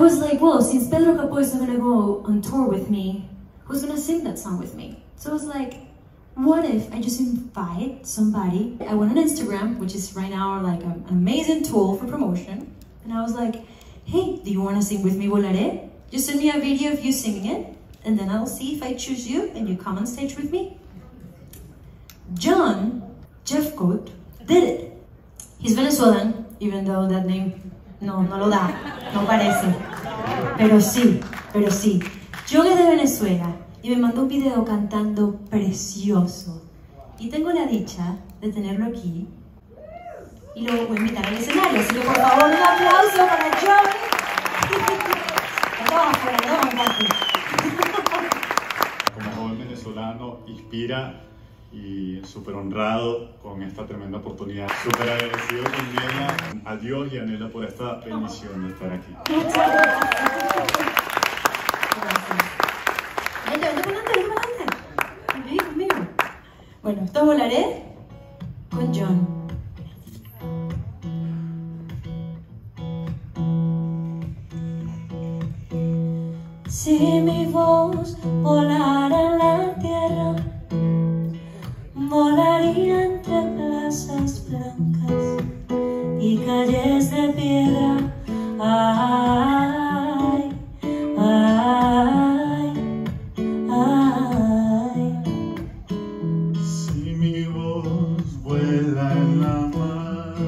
was like, well, since Pedro Capó is not gonna go on tour with me, who's gonna sing that song with me? So I was like, what if I just invite somebody? I went on Instagram, which is right now like an amazing tool for promotion. And I was like, hey, do you wanna sing with me Volaré? Just send me a video of you singing it, and then I'll see if I choose you and you come on stage with me. John Jeffcoat did it. He's Venezuelan, even though that name no lo da, no parece. Pero sí. John es de Venezuela y me mandó un video cantando precioso. Y tengo la dicha de tenerlo aquí. Y lo voy a invitar al escenario, así que por favor un aplauso para John. Como joven venezolano, inspira y súper honrado con esta tremenda oportunidad. Súper agradecido con Nela, a Dios y a Nela por esta bendición de estar aquí. Muchas gracias. Vente para adelante. Conmigo. Bueno, esto Volaré con John. Si mi voz volara en la tierra, volaría entre plazas blancas y calles de piedra. Ay, ay, ay. Si mi voz vuela en la mar,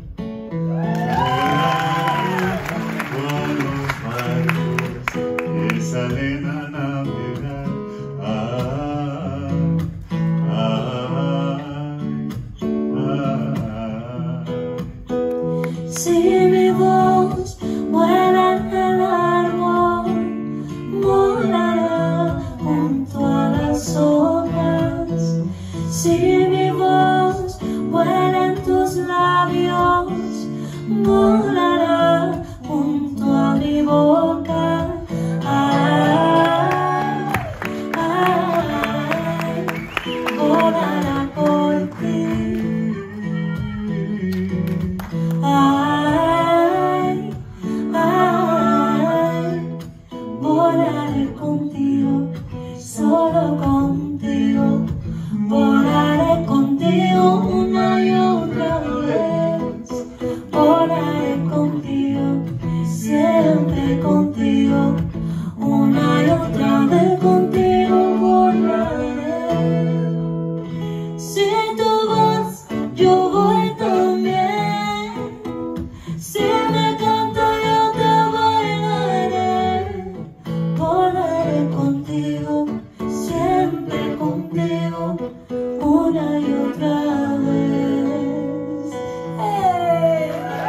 con los barcos que salen a navegar. Si mi voz vuela en el árbol, volará junto a las hojas. Si mi voz vuela en tus labios, volará junto a mi boca. Ay, ay, volará por ti. Volaré contigo, solo contigo. Volaré contigo una y otra vez. Volaré contigo, siempre contigo. Una y otra vez contigo volaré. Si tú vas, yo voy también. Si me cantas, yo te bailaré. Volaré contigo, siempre contigo, una y otra vez. ¡Hey!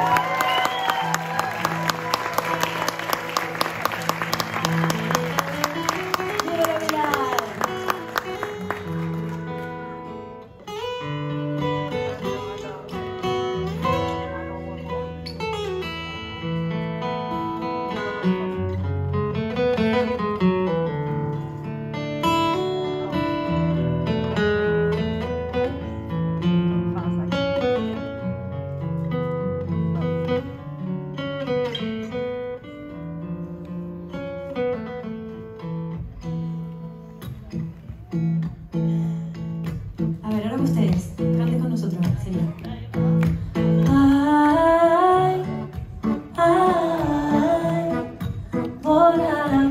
A ver, ahora ustedes, canten con nosotros, sería. Ay, ay, volará